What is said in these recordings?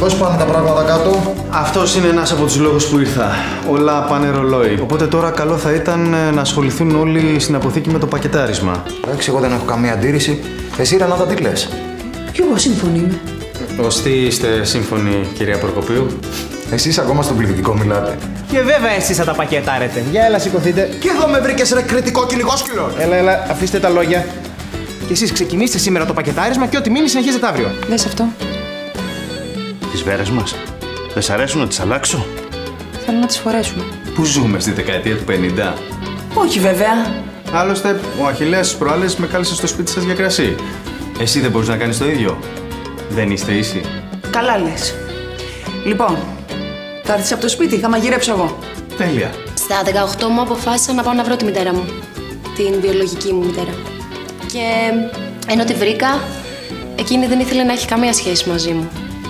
Πώς πάνε τα πράγματα κάτω? Αυτός είναι ένας από τους λόγους που ήρθα. Όλα πάνε ρολόι. Οπότε τώρα καλό θα ήταν να ασχοληθούν όλοι στην αποθήκη με το πακετάρισμα. Εντάξει, εγώ δεν έχω καμία αντίρρηση. Εσύ, Ρενάτα, τι λες? Κι εγώ σύμφωνη είμαι. Ως τι είστε σύμφωνοι, κυρία Προκοπίου? Εσείς ακόμα στον πληθυντικό μιλάτε. Και βέβαια εσείς θα τα πακετάρετε. Για έλα, σηκωθείτε. Και εδώ με βρήκες ρε κριτικό κυνηγόσκυλο. Έλα, αφήστε τα λόγια. Και εσείς ξεκινήστε σήμερα το πακετάρισμα και ό,τι μείνει συνεχίζετε αύριο. Δες αυτό. Τις βέρες μας. Δεν σ' αρέσουν να τις αλλάξω? Θέλω να τις φορέσουμε. Πού ζούμε, στη δεκαετία του 50? Όχι βέβαια. Άλλωστε, ο Αχιλλέας τις προάλλες με κάλεσε στο σπίτι σας για κρασί. Εσύ δεν μπορείς να κάνεις το ίδιο? Δεν είστε ίσοι? Καλά λες. Λοιπόν, θα έρθεις από το σπίτι, θα μαγειρέψω εγώ. Τέλεια. Στα 18 μου αποφάσισα να πάω να βρω τη μητέρα μου. Την βιολογική μου μητέρα. Και ενώ τη βρήκα, εκείνη δεν ήθελε να έχει καμία σχέση μαζί μου.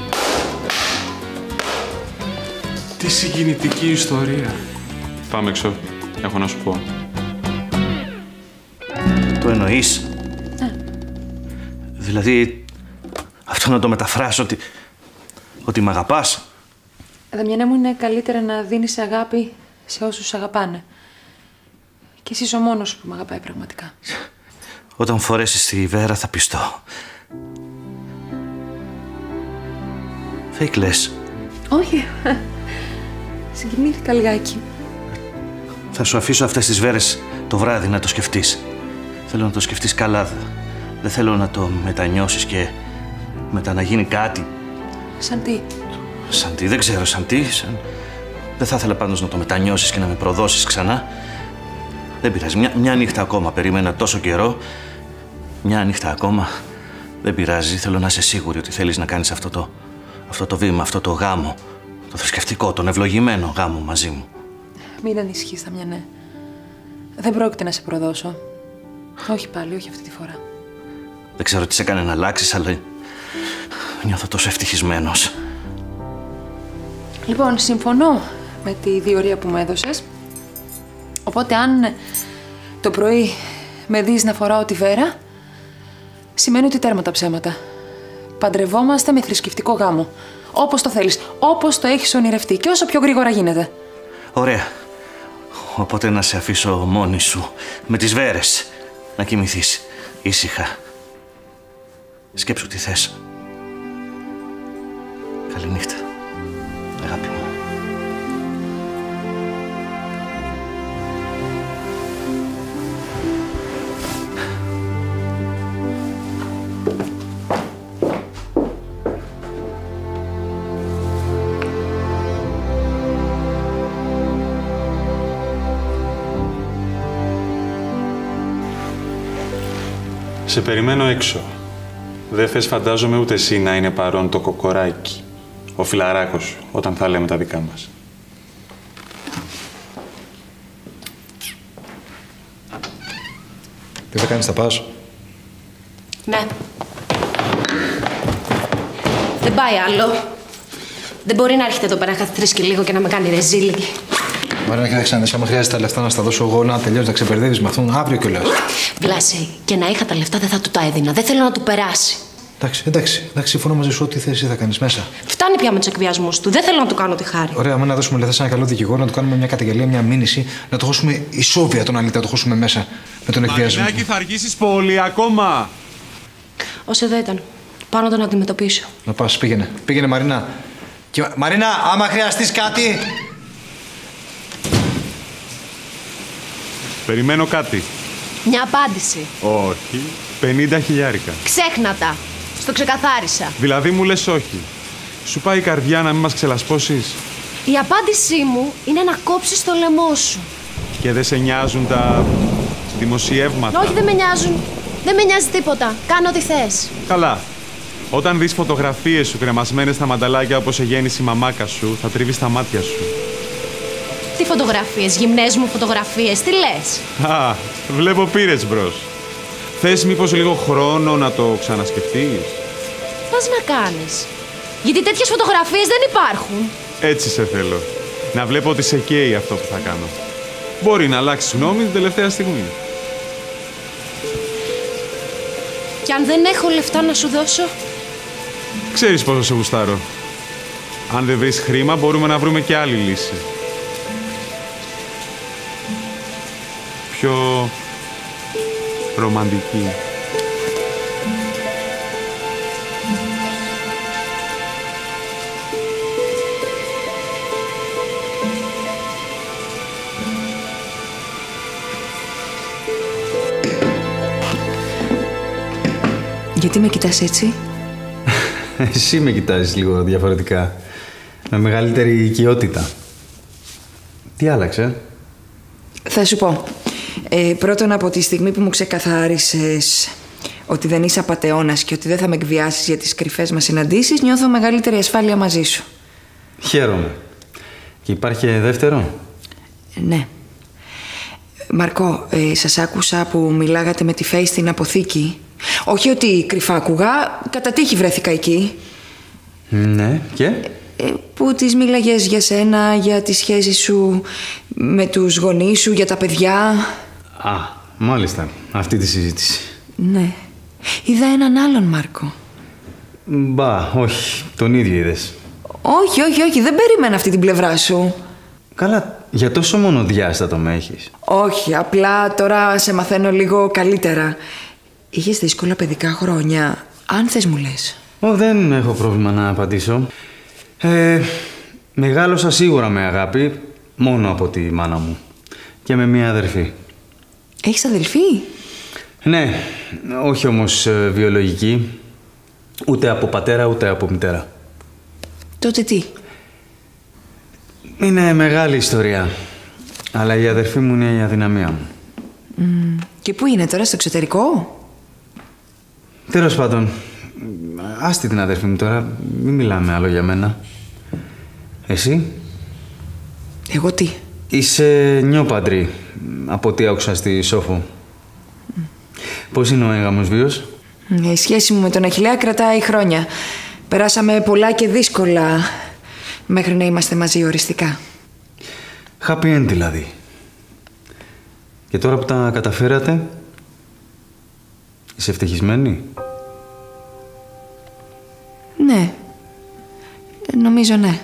Τι συγκινητική ιστορία. Πάμε έξω. Έχω να σου πω. Το εννοείς? Ναι. Δηλαδή, αυτό να το μεταφράσω ότι μ' αγαπάς? Δαμιανέ μου, είναι καλύτερα να δίνεις αγάπη σε όσους αγαπάνε. Και εσύ είσαι ο μόνος που με αγαπάει πραγματικά. Όταν φορέσεις τη Βέρα θα πιστώ. Fake λες. Όχι. Συγκινήθηκα λιγάκι. Θα σου αφήσω αυτές τις βέρες το βράδυ να το σκεφτείς. Θέλω να το σκεφτείς καλά. Δεν θέλω να το μετανιώσεις και μετά να γίνει κάτι. Σαν τι? Σαν τι, δεν ξέρω σαν τι. Δεν θα ήθελα πάντως να το μετανιώσεις και να με προδώσεις ξανά. Δεν πειράζει. Μια νύχτα ακόμα περίμενα τόσο καιρό. Μια νύχτα ακόμα. Δεν πειράζει. Θέλω να είσαι σίγουρη ότι θέλεις να κάνεις αυτό το βήμα, αυτό το γάμο. Το θρησκευτικό, τον ευλογημένο γάμο μαζί μου. Μην ανησυχείς, Δαμιανέ. Δεν πρόκειται να σε προδώσω. Όχι πάλι, όχι αυτή τη φορά. Δεν ξέρω τι σε έκανε να αλλάξεις, αλλά νιώθω τόσο ευτυχισμένος. Λοιπόν, συμφωνώ με τη διορία που μου έδωσες. Οπότε αν το πρωί με δεις να φοράω τη Βέρα, σημαίνει ότι τέρμα τα ψέματα. Παντρευόμαστε με θρησκευτικό γάμο. Όπως το θέλεις, όπως το έχεις ονειρευτεί και όσο πιο γρήγορα γίνεται. Ωραία. Οπότε να σε αφήσω μόνη σου, με τις βέρες, να κοιμηθείς ήσυχα. Σκέψου τι θες. Καληνύχτα, αγάπη μου. Σε περιμένω έξω. Δεν θες, φαντάζομαι, ούτε εσύ να είναι παρόν το κοκοράκι. Ο φιλαράκος σου, όταν θα λέμε τα δικά μας. Τι θα κάνεις, θα πας? Ναι. Δεν πάει άλλο. Δεν μπορεί να έρχεται εδώ πέρα κάθε 3 και λίγο και να με κάνει ρεζίλη. Μαρίνα, κοίταξε να δεις, άμα χρειάζεται τα λεφτά να στα δώσω εγώ, να τελειώσει, να ξεπερδεύεις με αυτόν αύριο κιόλας. Βλάση, και να είχα τα λεφτά δεν θα του τα έδινα. Δεν θέλω να του περάσει. Εντάξει, συμφωνώ μαζί σου. Ό,τι θες εσύ θα κάνεις μέσα. Φτάνει πια με τους εκβιασμούς του. Δεν θέλω να του κάνω τη χάρη. Ωραία, άμα να δώσουμε λεφτά σε ένα καλό δικηγόρο, να του κάνουμε μια καταγγελία, μια μήνυση, να το χώσουμε ισόβια τον αλήτη, να το χώσουμε μέσα με τον εκβιασμό. Μαρινάκη, θα αργήσεις πολύ ακόμα. Ως εδώ ήταν. Πάω να τον αντιμετωπίσω. Να πας, πήγαινε Μαρίνα. Και, Μαρίνα, άμα χρειαστείς κάτι. Περιμένω κάτι. Μια απάντηση. Όχι. 50 χιλιάρικα. Ξέχνα τα. Στο ξεκαθάρισα. Δηλαδή μου λες όχι. Σου πάει η καρδιά να μην μας ξελασπώσεις? Η απάντησή μου είναι να κόψεις το λαιμό σου. Και δεν σε νοιάζουν τα δημοσιεύματα? Όχι, δεν με νοιάζουν. Δεν με νοιάζει τίποτα. Κάνω ό,τι θες. Καλά. Όταν δεις φωτογραφίες σου κρεμασμένες στα μανταλάκια όπως εγέννησε η μαμάκα σου, θα τρίβεις τα μάτια σου. Τι φωτογραφίες, γυμνές μου φωτογραφίες, τι λες? Α, βλέπω πήρες μπρος. Θες μήπως λίγο χρόνο να το ξανασκεφτείς? Πας να κάνεις. Γιατί τέτοιες φωτογραφίες δεν υπάρχουν. Έτσι σε θέλω. Να βλέπω ότι σε καίει αυτό που θα κάνω. Μπορεί να αλλάξεις γνώμη την τελευταία στιγμή. Και αν δεν έχω λεφτά να σου δώσω? Ξέρεις πόσο σε γουστάρω. Αν δεν βρεις χρήμα, μπορούμε να βρούμε και άλλη λύση. Πιο ρομαντική. Γιατί με κοιτάς έτσι? Εσύ με κοιτάζεις λίγο διαφορετικά. Με μεγαλύτερη οικειότητα. Τι άλλαξε? Θα σου πω. Πρώτον, από τη στιγμή που μου ξεκαθάρισες ότι δεν είσαι απατεώνας και ότι δεν θα με εκβιάσεις για τις κρυφές μας συναντήσεις, νιώθω μεγαλύτερη ασφάλεια μαζί σου. Χαίρομαι. Και υπάρχει δεύτερο? Ναι. Μαρκό, σας άκουσα που μιλάγατε με τη Φέη στην αποθήκη. Όχι ότι κρυφά άκουγα, κατά τύχη βρέθηκα εκεί. Ναι, και? Που της μίλαγες για σένα, για τη σχέση σου με τους γονείς σου, για τα παιδιά. Α, μάλιστα. Αυτή τη συζήτηση. Ναι. Είδα έναν άλλον, Μάρκο. Μπα, όχι. Τον ίδιο είδες. Όχι, δεν περίμενα αυτή την πλευρά σου. Καλά, για τόσο μονοδιάστατο με έχεις. Όχι, απλά τώρα σε μαθαίνω λίγο καλύτερα. Είχες δύσκολα παιδικά χρόνια, αν θες μου λες. Δεν έχω πρόβλημα να απαντήσω. Μεγάλωσα σίγουρα με αγάπη, μόνο από τη μάνα μου. Και με μία αδερφή. Έχεις αδελφή? Ναι, όχι όμως βιολογική. Ούτε από πατέρα, ούτε από μητέρα. Τότε τι? Είναι μεγάλη ιστορία. Αλλά η αδερφή μου είναι η αδυναμία μου. Και πού είναι τώρα, στο εξωτερικό? Τέλος πάντων, άστη την αδερφή μου τώρα, μην μιλάμε άλλο για μένα. Εσύ? Εγώ τι? Είσαι νιόπαντρη, από ό,τι άκουσα στη Σόφο. Πώς είναι ο έγαμος βίος? Η σχέση μου με τον Αχιλλέα κρατάει χρόνια. Περάσαμε πολλά και δύσκολα μέχρι να είμαστε μαζί οριστικά. Happy end δηλαδή. Και τώρα που τα καταφέρατε, είσαι ευτυχισμένη? Ναι. Νομίζω ναι.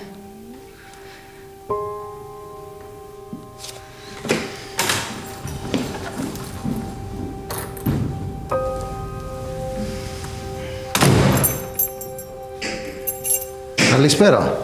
Καλησπέρα.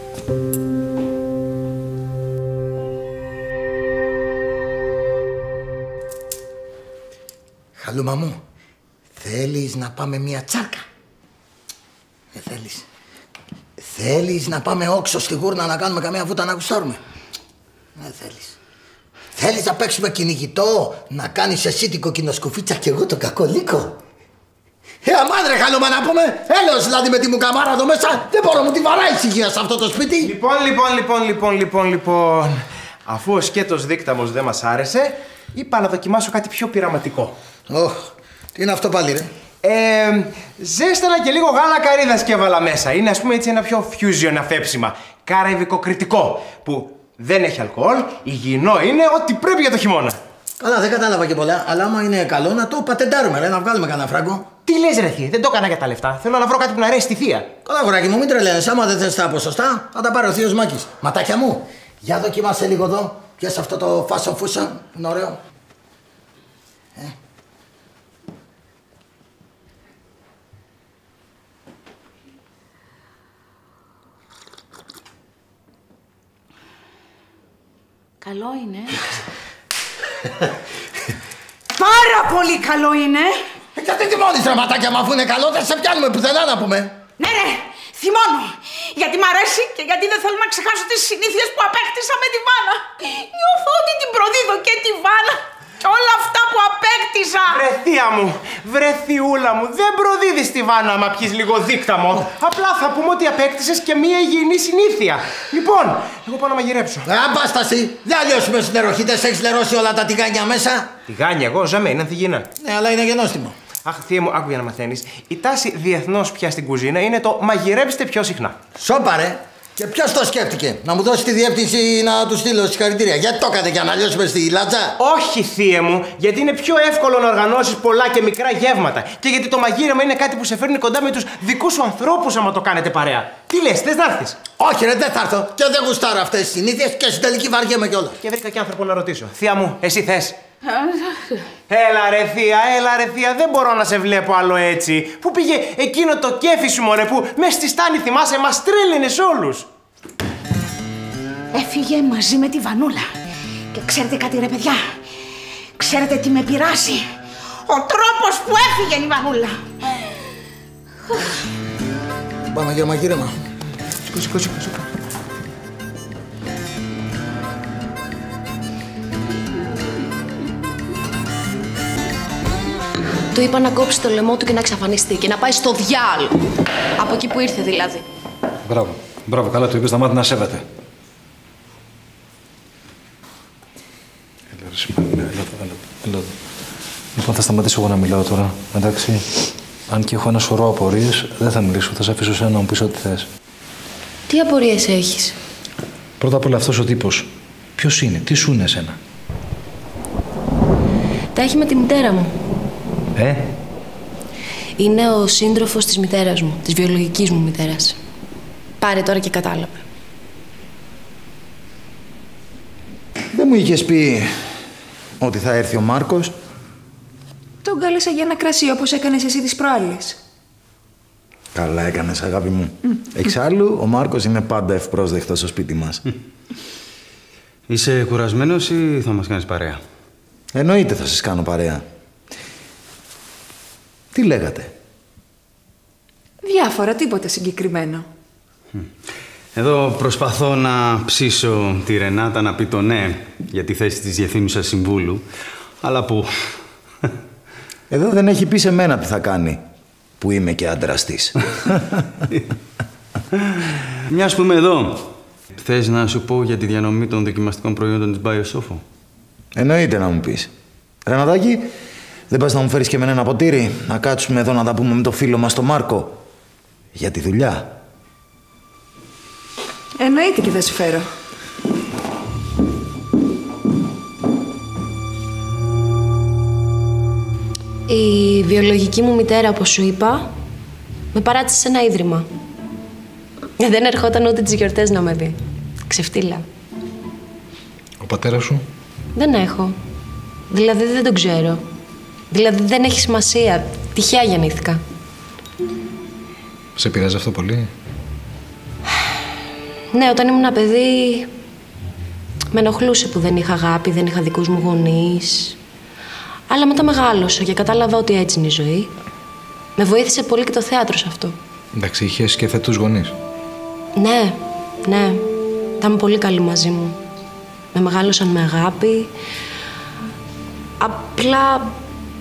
Χαλούμα μου, θέλεις να πάμε μια τσάρκα? Δεν θέλεις. Θέλεις να πάμε όξο στη γούρνα να κάνουμε καμία βούτα να γουστάρουμε? Δεν θέλεις. Θέλεις να παίξουμε κυνηγητό, να κάνεις εσύ την κοκκινοσκουφίτσα και εγώ τον κακολίκο? Αμάν ρε Χαλούμα να πούμε, έλεος δηλαδή με τη μουκαμάρα εδώ μέσα, δεν μπορώ, μου τη βαράει η ησυχία σε αυτό το σπίτι. Λοιπόν. Αφού ο σκέτος δίκταμος δεν μας άρεσε, είπα να δοκιμάσω κάτι πιο πειραματικό. Τι είναι αυτό πάλι ρε? Ζέστανα και λίγο γάλα καρύδας και έβαλα μέσα. Είναι ας πούμε έτσι ένα πιο fusion αφέψιμα. Καραϊβικοκριτικό, που δεν έχει αλκοόλ, υγιεινό είναι, ό,τι πρέπει για το χειμώνα. Καλά, δεν κατάλαβα και πολλά, αλλά άμα είναι καλό να το πατεντάρουμε, ρε, να βγάλουμε κανένα φράγκο. Τι λες ρε θεία, δεν το έκανα για τα λεφτά. Θέλω να βρω κάτι που να αρέσει στη θεία. Καλά, αγοράκι μου, μην τρελαίνεις. Άμα δεν θες τα ποσοστά, θα τα πάρει ο θείος Μάκης. Ματάκια μου, για δοκιμάσαι λίγο εδώ. Πιες αυτό το φάσο φούσα, είναι ωραίο. Καλό είναι. Πάρα πολύ καλό είναι. Γιατί θυμώνεις ρε ματάκια μου, αφού είναι καλό δεν σε πιάνουμε πουθενά να πούμε. Ναι, θυμώνω. Γιατί μ' αρέσει και γιατί δεν θέλω να ξεχάσω τις συνήθειες που απέκτησα με τη Βάνα. Νιώθω ότι την προδίδω και τη Βάνα και όλα αυτά που απέκτησα. Βρε θεία μου, βρε θειούλα μου, δεν προδίδεις τη Βάνα άμα πιεις λίγο δίκταμο. Απλά θα πούμε ότι απέκτησες και μία υγιεινή συνήθεια. Λοιπόν, εγώ πάω να μαγειρέψω. Αμπάσταση, δεν αλλιώσουμε στους νεροχύτες, έχεις λερώσει όλα τα τηγάνια μέσα. Τηγάνια, εγώ ζαμέ, είναι ανθυγιεινά. Ναι, αλλά είναι γενόστιμο. Αχ, θεία μου, άκου για να μαθαίνεις. Η τάση διεθνώς πια στην κουζίνα είναι το μαγειρέψτε πιο συχνά. Σόπα ρε. Και ποιος το σκέφτηκε, να μου δώσει τη διεύθυνση να του στείλω συγχαρητήρια? Γιατί το έκατε για να λιώσουμε στη λάτσα? Όχι, θείε μου, γιατί είναι πιο εύκολο να οργανώσεις πολλά και μικρά γεύματα. Και γιατί το μαγείρεμα είναι κάτι που σε φέρνει κοντά με τους δικούς σου ανθρώπους άμα το κάνετε παρέα. Τι λες, θες να έρθεις? Όχι, ρε, δεν θα έρθω. Και δεν γουστάρω αυτές τις συνήθειες και στην τελική βαριέμαι κιόλας. Και βρήκα και άνθρωπο να ρωτήσω. Θεία μου, εσύ θες? Έλα ρε θεία, δεν μπορώ να σε βλέπω άλλο έτσι. Πού πήγε εκείνο το κέφι σου, μωρέ, που μες στη στάνη, θυμάσαι, μας τρέλαινες όλους. Έφυγε μαζί με τη Βανούλα. Και ξέρετε κάτι, ρε παιδιά? Ξέρετε τι με πειράζει? Ο τρόπος που έφυγε η Βανούλα. Πάμε για μαγείρεμα. Σήκω. Του είπα να κόψει το λαιμό του και να εξαφανιστεί και να πάει στο διάλογο. Από εκεί που ήρθε δηλαδή. Μπράβο, καλά του είπες, να μάθει να σέβεται. Έλα. Λοιπόν, θα σταματήσω εγώ να μιλάω τώρα. Εντάξει, αν και έχω ένα σωρό απορίες, δεν θα μιλήσω. Θα σε αφήσω εσένα να μου πεις ό,τι θες. Τι απορίες έχεις? Πρώτα απ' όλα αυτός ο τύπος. Ποιος είναι, τι σου είναι εσένα? Τα έχει με τη μητέρα μου. Είναι ο σύντροφος της μητέρας μου, της βιολογικής μου μητέρας. Πάρε τώρα και κατάλαβε. Δεν μου είχες πει ότι θα έρθει ο Μάρκος? Τον κάλεσα για ένα κρασί, όπως έκανες εσύ τις προάλλες. Καλά έκανες, αγάπη μου. Εξάλλου, ο Μάρκος είναι πάντα ευπρόσδεκτος στο σπίτι μας. Είσαι κουρασμένος ή θα μας κάνεις παρέα? Εννοείται θα σας κάνω παρέα. Τι λέγατε? Διάφορα, τίποτα συγκεκριμένο. Εδώ προσπαθώ να ψήσω τη Ρενάτα να πει το ναι για τη θέση της διευθύνουσας συμβούλου, αλλά που... Εδώ δεν έχει πει σε μένα τι θα κάνει, που είμαι και άντρας της. Μιας που είμαι εδώ, θες να σου πω για τη διανομή των δοκιμαστικών προϊόντων της Biosofo? Εννοείται να μου πεις. Ρενατάκη, δεν πας να μου φέρεις και εμένα ένα ποτήρι, να κάτσουμε εδώ να τα πούμε με το φίλο μας τον Μάρκο? Για τη δουλειά. Εννοείται και θα σου φέρω. Η βιολογική μου μητέρα, όπως σου είπα, με παράτησε σε ένα ίδρυμα. Δεν ερχόταν ούτε τις γιορτές να με δει. Ξεφτύλα. Ο πατέρας σου? Δεν έχω. Δηλαδή δεν τον ξέρω. Δηλαδή δεν έχει σημασία. Τυχαία γεννήθηκα. Σε πειράζει αυτό πολύ? Ναι, όταν ήμουν παιδί με ενοχλούσε που δεν είχα αγάπη, δεν είχα δικούς μου γονείς. Αλλά μετά μεγάλωσα και κατάλαβα ότι έτσι είναι η ζωή. Με βοήθησε πολύ και το θέατρο σε αυτό. Εντάξει, είχες και θετούς γονείς? Ναι. Ήταν πολύ καλοί μαζί μου. Με μεγάλωσαν με αγάπη. Απλά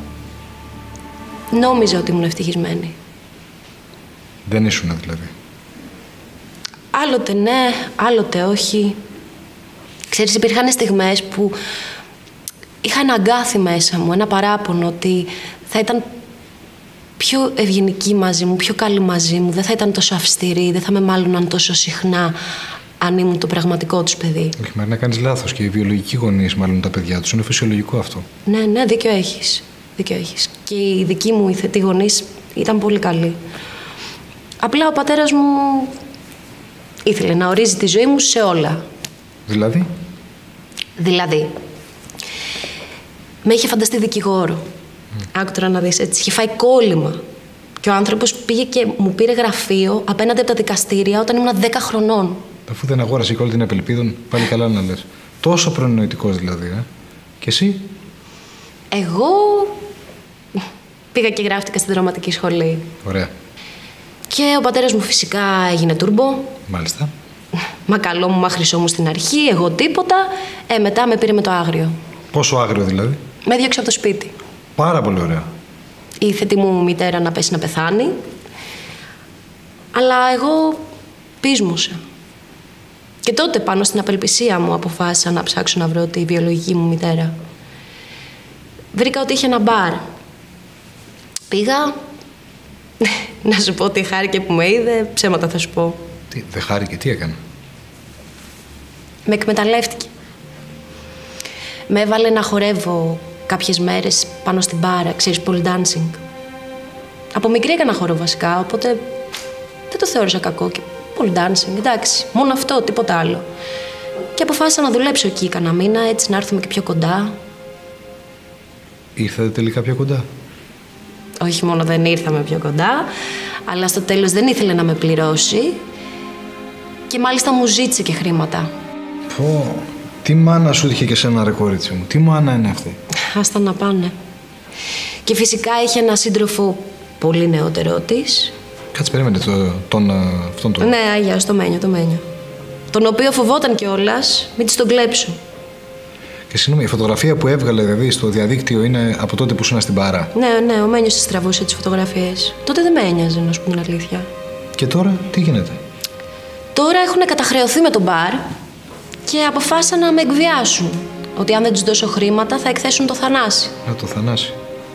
νόμιζα ότι ήμουν ευτυχισμένη. Δεν ήσουν δηλαδή? Άλλοτε ναι, άλλοτε όχι. Ξέρεις, υπήρχαν στιγμές που είχα ένα αγκάθι μέσα μου, ένα παράπονο ότι θα ήταν πιο ευγενική μαζί μου, πιο καλή μαζί μου, δεν θα ήταν τόσο αυστηρή, δεν θα με μάλωναν τόσο συχνά αν ήμουν το πραγματικό τους παιδί. Όχι, Μαρίνα, κάνεις λάθος. Και οι βιολογικοί γονείς, μάλλον τα παιδιά τους, είναι φυσιολογικό αυτό. Ναι, δίκιο έχεις. Και οι δικοί μου οι θετοί γονείς ήταν πολύ καλοί. Απλά ο πατέρας μου ήθελε να ορίζει τη ζωή μου σε όλα. Δηλαδή, με είχε φανταστεί δικηγόρο. Άκου τώρα να δεις, έτσι, είχε φάει κόλλημα. Και ο άνθρωπος πήγε και μου πήρε γραφείο απέναντι από τα δικαστήρια όταν ήμουν 10 χρονών. Αφού δεν αγόρασε και όλη την απελπίδων, πάλι καλά να λες. Τόσο προνοητικός δηλαδή, Και εσύ? Εγώ πήγα και γράφτηκα στην δραματική σχολή. Ωραία. Και ο πατέρας μου φυσικά έγινε τούρμπο. Μάλιστα. Μα καλό μου, μα χρυσό μου στην αρχή, εγώ τίποτα. Μετά με πήρε με το άγριο. Πόσο άγριο δηλαδή? Με έδιωξε από το σπίτι. Πάρα πολύ ωραία. Η θετή μου μητέρα να πέσει να πεθάνει. Αλλά εγώ πείσμωσα. Και τότε πάνω στην απελπισία μου αποφάσισα να ψάξω να βρω τη βιολογική μου μητέρα. Βρήκα ότι είχε ένα μπαρ. Πήγα. Να σου πω ότι χάρηκε που με είδε, ψέματα θα σου πω. Δεν χάρηκε, τι έκανε? Με εκμεταλλεύτηκε. Με έβαλε να χορεύω κάποιες μέρες πάνω στην μπάρα, ξέρεις, pole dancing. Από μικρή έκανα χορό βασικά, οπότε δεν το θεώρησα κακό και pole dancing, εντάξει, μόνο αυτό, τίποτα άλλο. Και αποφάσισα να δουλέψω εκεί κανένα μήνα, έτσι να έρθουμε και πιο κοντά. Ήρθατε τελικά πιο κοντά? Όχι μόνο δεν ήρθαμε πιο κοντά, αλλά στο τέλος δεν ήθελε να με πληρώσει και μάλιστα μου ζήτησε και χρήματα. Πω, τι μάνα σου είχε και σένα ρε κορίτσι μου, τι μάνα είναι αυτή? Άστα να πάνε. Και φυσικά είχε ένα σύντροφο πολύ νεότερό της. Κάτσε, περίμενε αυτόν τον... Ναι, Άγια, το Μένιο. Τον οποίο φοβόταν κιόλας, μην της τον κλέψω. Και συγγνώμη, η φωτογραφία που έβγαλε δηλαδή στο διαδίκτυο είναι από τότε που ήσουν στην μπάρα? Ναι, ο Μένιος της τραβούσε τις φωτογραφίες. Τότε δεν με ένοιαζε, να σου πω την αλήθεια. Και τώρα, τι γίνεται? Τώρα έχουν καταχρεωθεί με τον μπαρ και αποφάσισαν να με εκβιάσουν. Ότι αν δεν τους δώσω χρήματα θα εκθέσουν το Θανάση. Το Θανάση.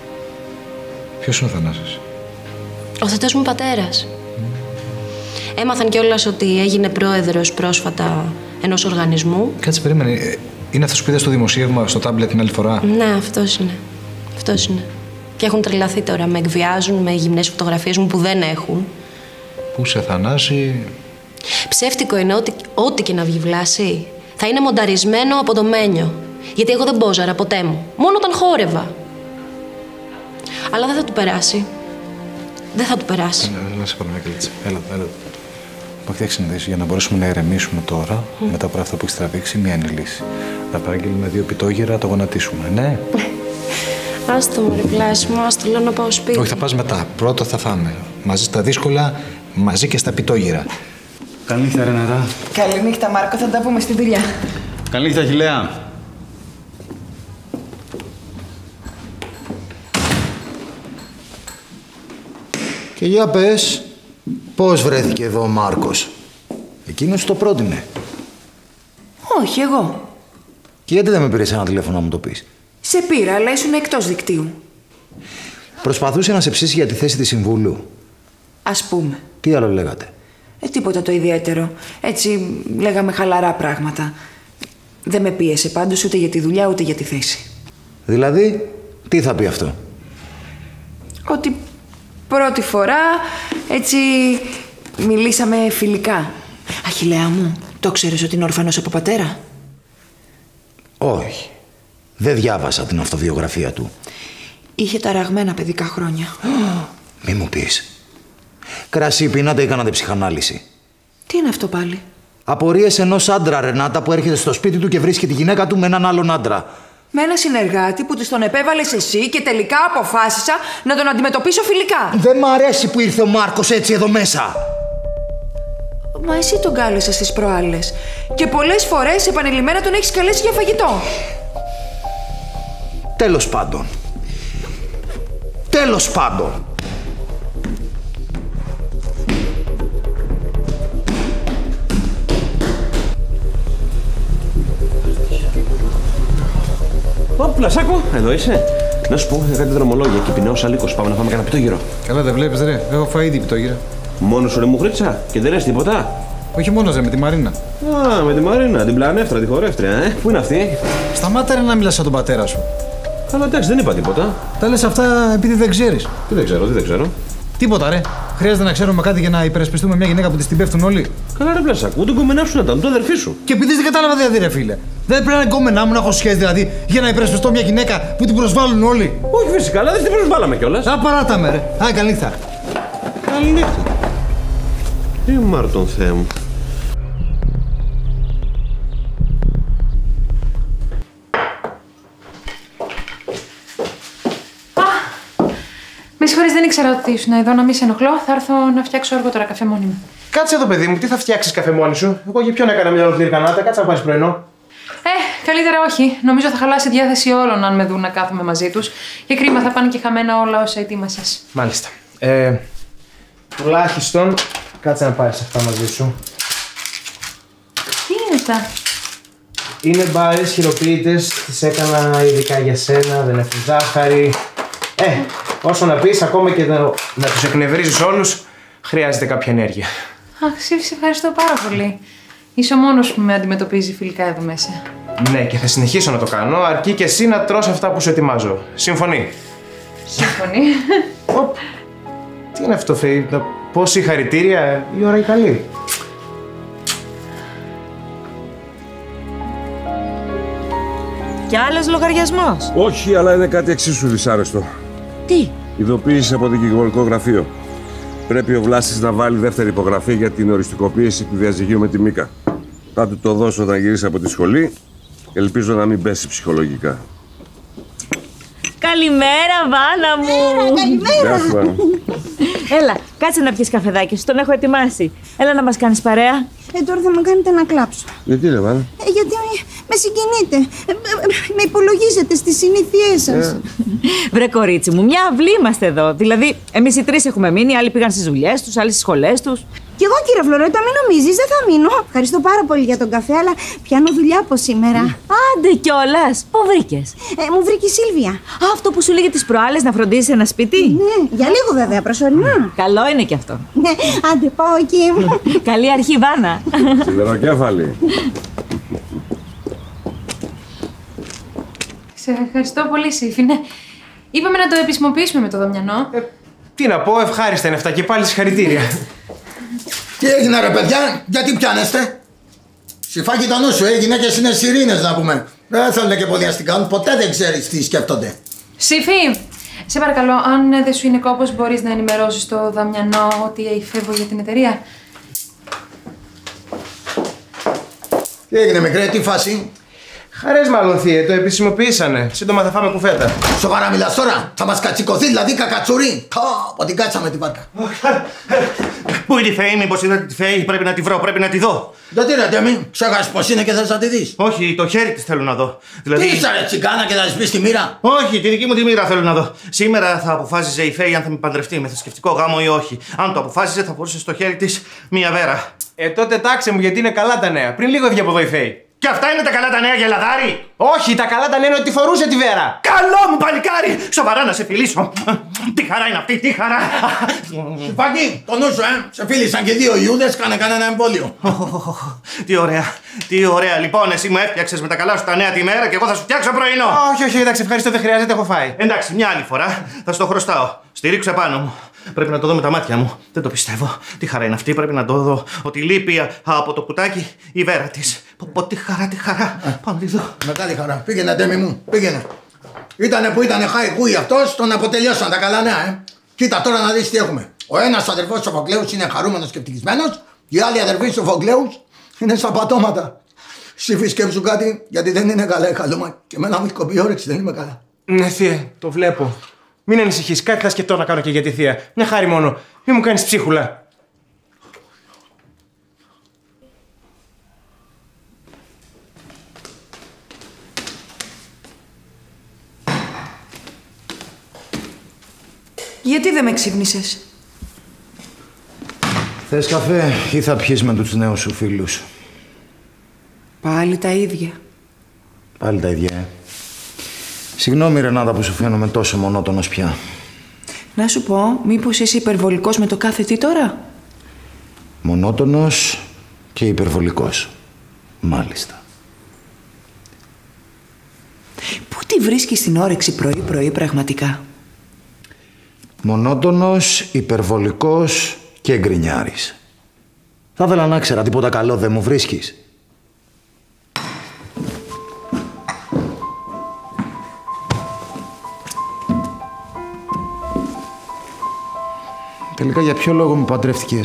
Ποιος είναι ο Θανάσης? Ο θετός μου πατέρας. Έμαθαν κιόλας ότι έγινε πρόεδρος πρόσφατα ενός οργανισμού. Κάτσε, περίμενε. Είναι αυτός που είδε στο δημοσίευμα, στο τάμπλετ την άλλη φορά? Ναι, αυτός είναι. Και έχουν τρελαθεί τώρα. Με εκβιάζουν με γυμνές φωτογραφίες μου που δεν έχουν. Πού σε Θανάση? Ψεύτικο είναι ό,τι και να βγει βλάση. Θα είναι μονταρισμένο από το Μένιο. Γιατί εγώ δεν πόζαρα ποτέ μου. Μόνο όταν χόρευα. Αλλά δεν θα του περάσει. Δεν θα του περάσει. Να σε πάρω μια καλίτσα. Έλα. Μα φτιάξει να δεις, για να μπορέσουμε να ηρεμήσουμε τώρα, μετά από αυτό που έχεις τραβήξει, μία είναι η λύση. Να παραγγείλουμε 2 πιτόγυρα, το γονατίσουμε, ναι. Άστο μωρή πλάση μου, άστο λέω να πάω σπίτι. Όχι, θα πας μετά. Πρώτα θα φάμε. Μαζί στα δύσκολα, μαζί και στα πιτόγυρα. Καληνύχτα, Ρενάτα. Καληνύχτα, Μάρκο, θα τα πούμε στη δουλειά. Καληνύχτα, Αχιλλέα. Και για πες, πώς βρέθηκε εδώ ο Μάρκος? Εκείνος το πρότεινε. Όχι, εγώ. Και γιατί δεν με πήρες ένα τηλέφωνο να μου το πεις? Σε πήρα, αλλά ήσουν εκτός δικτύου. Προσπαθούσε να σε ψήσει για τη θέση της συμβούλου. Ας πούμε. Τι άλλο λέγατε? Τίποτα το ιδιαίτερο. Έτσι λέγαμε χαλαρά πράγματα. Δεν με πίεσε πάντως ούτε για τη δουλειά ούτε για τη θέση. Δηλαδή, τι θα πει αυτό? Ότι πρώτη φορά έτσι μιλήσαμε φιλικά. Αχιλλέα μου, το ξέρεις ότι είναι ορφανός από πατέρα? Όχι. Δεν διάβασα την αυτοβιογραφία του. Είχε ταραγμένα παιδικά χρόνια. Μη μου πεις. Κρασί πίνατε ή κάνατε ψυχανάλυση? Τι είναι αυτό πάλι? Απορίες ενός άντρα, Ρενάτα, που έρχεται στο σπίτι του και βρίσκει τη γυναίκα του με έναν άλλον άντρα. Με ένα συνεργάτη που της τον επέβαλες εσύ και τελικά αποφάσισα να τον αντιμετωπίσω φιλικά. Δεν μ' αρέσει που ήρθε ο Μάρκος έτσι εδώ μέσα. Μα εσύ τον κάλεσες τις προάλλες. Και πολλές φορές επανειλημμένα τον έχεις καλέσει για φαγητό. Τέλος πάντων. Πλασάκο, εδώ είσαι. Να σου πω, είχα κάτι δρομολόγια και πεινάω σαλίκος. Πάμε να φάμε κανένα πιτόγυρο. Καλά, δεν βλέπεις ρε. Έχω φάει ήδη πιτόγυρα. Μόνο σου ρε μου χρήτσα και δεν λες τίποτα? Όχι μόνος ρε, με τη Μαρίνα. Α, με τη Μαρίνα, την πλανεύτρα, τη χορεύτρια, Πού είναι αυτή? Σταμάτα ρε να μιλάς σαν τον πατέρα σου. Καλά, εντάξει, δεν είπα τίποτα. Τα λες αυτά επειδή δεν ξέρεις. Τι δεν ξέρω. Τίποτα ρε. Χρειάζεται να ξέρουμε κάτι για να υπερασπιστούμε μια γυναίκα που της την πέφτουν όλοι. Καλά, ρε Πλασάκο, ούτε κομμενά σου να ήταν, το αδερφή σου. Και επειδή δεν κατάλαβα δηλαδή, ρε φίλε. Δεν πρέπει να είναι κομμενά μου να έχω σχέση δηλαδή για να υπερασπιστώ μια γυναίκα που την προσβάλλουν όλοι. Όχι, φυσικά, αλλά δεν την προσβάλαμε κιόλας. Α, παράτα με ρε. Α, καληνύχτα. Καληνύχτα. Τι Μάρτον, Θεέ μου. Με συγχωρείς, δεν ήξερα ότι ήσουν εδώ, να μην σε ενοχλώ. Θα έρθω να φτιάξω αργότερα καφέ μόνη μου. Κάτσε εδώ, παιδί μου, τι θα φτιάξεις καφέ μόνη σου? Εγώ για ποιον έκανα μια ολόκληρη κανάτα, κάτσε να πάρεις πρωινό. Καλύτερα όχι. Νομίζω θα χαλάσει η διάθεση όλων αν με δουν να κάθομαι μαζί τους. Και κρίμα, θα πάνε και χαμένα όλα όσα ετοίμασες. Μάλιστα. Τουλάχιστον κάτσε να πάρεις αυτά μαζί σου. Τι είναι αυτά? Είναι μπάρες χειροποίητες, τις έκανα ειδικά για σένα, δεν έχουν ζάχαρη. Όσο να πεις, ακόμα και να τους εκνευρίζεις όλους, χρειάζεται κάποια ενέργεια. Αχ, σε ευχαριστώ πάρα πολύ. Είσαι ο μόνος που με αντιμετωπίζει φιλικά εδώ μέσα. Ναι, και θα συνεχίσω να το κάνω, αρκεί και εσύ να τρως αυτά που σου ετοιμάζω. Συμφωνεί? Συμφωνεί. Τι είναι αυτό, Φέη, πω συγχαρητήρια, η ώρα η καλή. Κι άλλος λογαριασμός? Όχι, αλλά είναι κάτι εξίσου δυσάρεστο. Τι? Ειδοποίηση από δικηγορικό γραφείο. Πρέπει ο Βλάσης να βάλει δεύτερη υπογραφή για την οριστικοποίηση του διαζυγίου με τη Μίκα. Θα του το δώσω όταν γυρίσει από τη σχολή. Ελπίζω να μην πέσει ψυχολογικά. Καλημέρα, Βάνα μου! Καλημέρα! Γεια σου, Βάνα. Έλα, κάτσε να πιεις καφεδάκι σου, τον έχω ετοιμάσει. Έλα να μας κάνεις παρέα. Τώρα θα με κάνετε να κλάψω. Γιατί ρε, Βάνα? Γιατί με συγκινείτε. Με υπολογίζετε στις συνήθειές σας. Βρε κορίτσι μου, μια αυλή είμαστε εδώ. Δηλαδή, εμείς οι τρεις έχουμε μείνει, άλλοι πήγαν στις δουλειές τους, άλλοι στις σχολές τους. Κι εγώ, κύριε Φλωρέτα, μην νομίζεις, δεν θα μείνω. Ευχαριστώ πάρα πολύ για τον καφέ, αλλά πιάνω δουλειά από σήμερα. Άντε κιόλας, πού βρήκες? Μου βρήκε η Σίλβια. Αυτό που σου λέγε τις προάλλες, να φροντίσεις ένα σπίτι. Ναι, για λίγο βέβαια, προσωρινά. Καλό είναι κι αυτό. Ναι, άντε πάω εκεί. Καλή αρχή, Βάνα. Σιδεροκέφαλη. Σε ευχαριστώ πολύ, Σύφη. Ναι. Είπαμε να το επισημοποιήσουμε με το Δαμιανό. Τι να πω, ευχάριστα είναι αυτά και πάλι συγχαρητήρια. Τι έγινε ρε παιδιά, γιατί πιάνεστε? Συμφάκι το νου σου, οι γυναίκες είναι σιρήνες να πούμε. Δεν θέλουν και ποδιαστικά, ποτέ δεν ξέρεις τι σκέφτονται. Σύφη, σε παρακαλώ, αν δεν σου είναι κόπος, μπορείς να ενημερώσεις το Δαμιανό ότι φεύγω για την εταιρεία. Τι έγινε μικρέ, τι φάση? Χαρές μάλλον, θείε, το επισημοποιήσανε. Σύντομα θα φάμε κουφέτα. Σοβαρά μιλάς τώρα, θα μας κατσικωθεί δηλαδή κακατσουρί. Πω, την κάτσαμε την βάρκα. Πού είναι η Φέη, μήπως είδατε τη Φέη? Πρέπει να τη βρω, πρέπει να τη δω. Γιατί ρε Ντέμι, ξέχασες πως είναι και θες να τη δεις? Όχι, το χέρι της θέλω να δω. Δηλαδή... Τι είσαι ρε τσιγκάνα και θα της πεις τη μοίρα? Όχι, τη δική μου τη μοίρα θέλω να δω. Σήμερα θα αποφάσιζε η Φέη αν θα με παντρευτεί με θρησκευτικό γάμο ή όχι. Αν το αποφάσιζε, θα φορούσε στο χέρι της μία βέρα. Τότε τάξε μου, γιατί είναι καλά τα νέα. Πριν λίγο έφυγε από εδώ η Φέη. Και αυτά είναι τα καλά τα νέα για λαδάρι! Όχι, τα καλά τα νέα είναι ότι φορούσε τη βέρα! Καλό μου παλικάρι! Σοβαρά να σε φιλήσω! Τι χαρά είναι αυτή, τι χαρά! Συμφάκι, το νου σου, σε φίλησαν και δύο Ιούδες, κάνε κανένα εμβόλιο. Τι ωραία, τι ωραία. Λοιπόν, εσύ μου έφτιαξες με τα καλά σου τα νέα τη μέρα και εγώ θα σου φτιάξω πρωινό. Όχι, εντάξει, ευχαριστώ, δεν χρειάζεται, έχω φάει. Εντάξει, μια άλλη φορά θα στο χρωστάω. Στηρίξου επάνω μου. Πρέπει να το δω με τα μάτια μου. Δεν το πιστεύω. Τι χαρά είναι αυτή, πρέπει να το δω. Ότι λείπει από το κουτάκι η βέρα της. Πω, τι χαρά, τι χαρά. Πάμε να τη δω. Μεγάλη χαρά. Πήγαινε, Ντέμι μου, πήγαινε. Ήτανε που ήτανε χάικούι αυτός, τον αποτελειώσαν τα καλά νέα, Κοίτα τώρα να δεις τι έχουμε. Ο ένας αδερφός του Σοφοκλέους είναι χαρούμενος και ευτυχισμένος, η άλλη αδερφή του Σοφοκλέους είναι στα πατώματα. Σύφη, σκέψου κάτι, γιατί δεν είναι καλά η χαλούμα και εμένα μου έχει κοπεί η όρεξη, δεν είμαι καλά. Ναι, θεία, το βλέπω. Μην ανησυχείς, κάτι θα σκεφτώ να κάνω και για τη θεία. Μια χάρη μόνο. Μην μου κάνεις ψίχουλα. Γιατί δεν με ξύπνησες? Θες καφέ ή θα πιείς με τους νέους σου φίλους? Πάλι τα ίδια. Πάλι τα ίδια, Συγγνώμη, Ρενάτα, που σου φαίνομαι τόσο μονότονος πια. Να σου πω, μήπως είσαι υπερβολικός με το κάθε τι τώρα? Μονότονος και υπερβολικός. Μάλιστα. Πού τη βρίσκεις την όρεξη πρωί-πρωί πραγματικά? Μονότονος, υπερβολικός και γκρινιάρης. Θα ήθελα να ξέρα, τίποτα καλό δεν μου βρίσκεις. Τελικά για ποιο λόγο με παντρεύτηκες?